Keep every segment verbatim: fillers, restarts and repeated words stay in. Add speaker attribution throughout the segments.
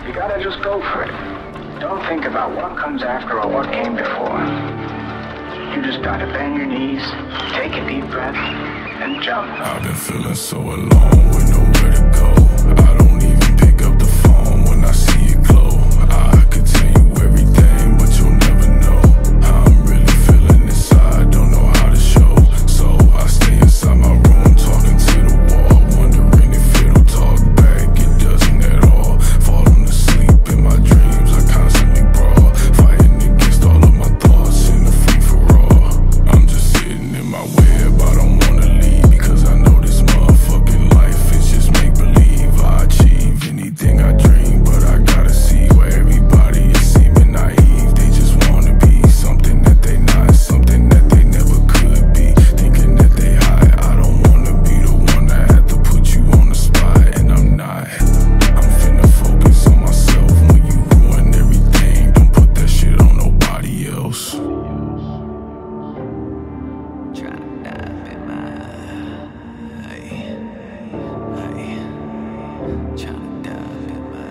Speaker 1: You gotta just go for it. Don't think about what comes after or what came before. You just gotta bend your knees, take a deep breath, and jump.
Speaker 2: I've been feeling so alone with nowhere to go. I don't even pick up the phone when I see it glow. I could tell you everything, but you'll never know how I'm really feeling inside. Don't know how to show, so I stay inside my room, talking to the wall, wondering if it'll talk back. It doesn't at all. Falling asleep in my dreams, I constantly brawl, fighting against all of my thoughts in a free for all. I'm just sitting in my web, I don't wanna leave, because I know this motherfucking life is just make believe. I achieve anything I dream, but I gotta see where everybody is seeming naive. They just wanna be something that they not, something that they never could be, thinking that they high. I don't wanna be the one that had to put you on the spot, and I'm not. I'm finna focus on myself. When you ruin everything, don't put that shit on nobody else.
Speaker 3: Tryna dive in my, ay, ay, tryna dive in my,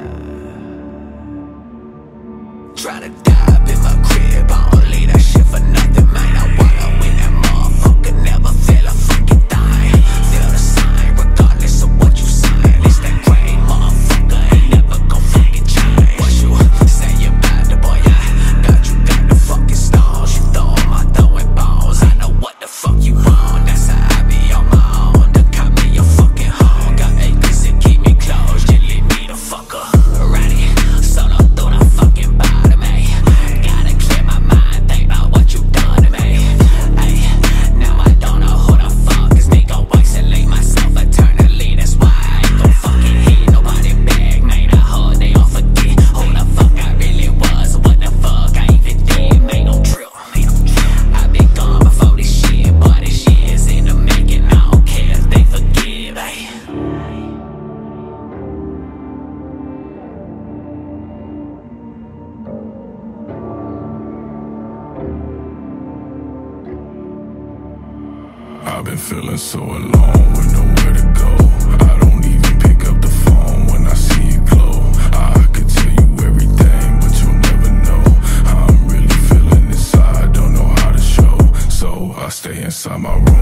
Speaker 3: tryna dive in my crib. I don't leave that shit for nothing, man. I wanna win that motherfucker, never feel a fucking thing. Feel the sign, regardless of what you sign. It's that great motherfucker, ain't never gon' fucking change. What you say about the boy? I got you, got the fucking stones. You throw 'em, I throwing balls. I know what the fuck you want. That's how I be on my own. Done got me a fucking home. Got acres that keep me close. You leave me the fucker ready. Solo through the fucking bottom, ayy. Gotta clear my mind, think about what you done to me. Ayy, now I don't know who the fuck is me. Gon' isolate myself eternally. That's why I ain't gon' fucking hit nobody back. Man, I hope they all forget who the fuck I really was. What the fuck I even did. Man, no trip. I been gone before this shit, but this shit is in the making. I don't care if they forgive, ayy.
Speaker 2: I've been feeling so alone with nowhere to go. I don't even pick up the phone when I see it glow. I could tell you everything, but you'll never know how I'm really feeling inside. Don't know how to show, so I stay inside my room.